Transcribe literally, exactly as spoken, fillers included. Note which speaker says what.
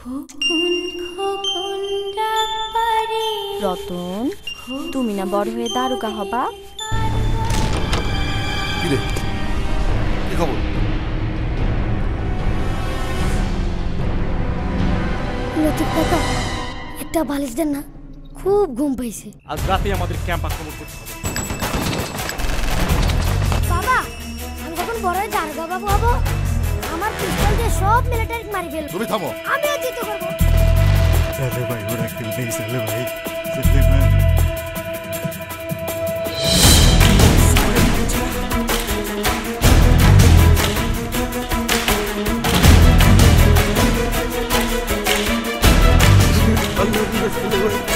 Speaker 1: রতন তুমি না বড় হয়ে দারোগা হবা?
Speaker 2: কি খবর?
Speaker 3: লতিফ কাকা একটা বালিশ দেন না, খুব ঘুম পাইছে।
Speaker 4: আজ রাতে আমাদের ক্যাম্প আক্রমণ করতে হবে।
Speaker 3: বাবা আমি যখন বড় হয়ে দারোগা বাবু হবো, আমার পিস্তল দিয়ে সব মিলিটারি মারি ফেলবো।
Speaker 2: তুমি থামো।
Speaker 3: আমিও জিতে করবো।
Speaker 5: चले भाई वो रख दिल नहीं चले भाई चले मैं
Speaker 2: अल्लाह की कसम